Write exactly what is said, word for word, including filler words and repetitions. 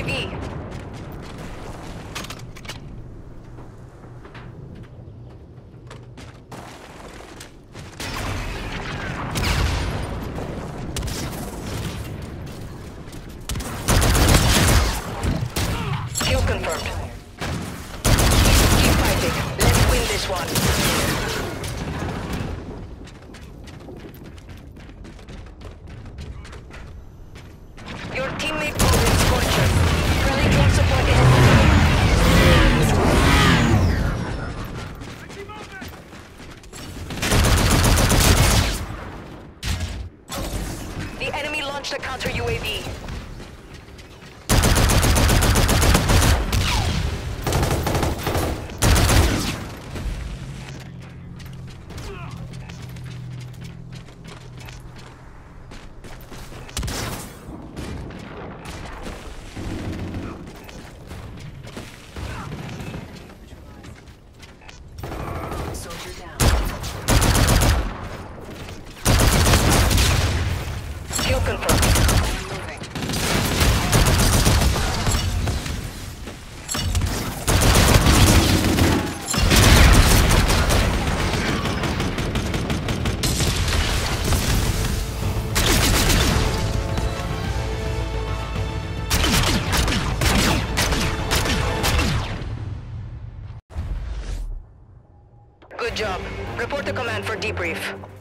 V. Kill confirmed. Keep fighting. Let's win this one. Your teammate moving Scorcher. Friendly drone support is. The enemy launched a counter U A V. Kill confirmed. Moving. Good job. Report to command for debrief.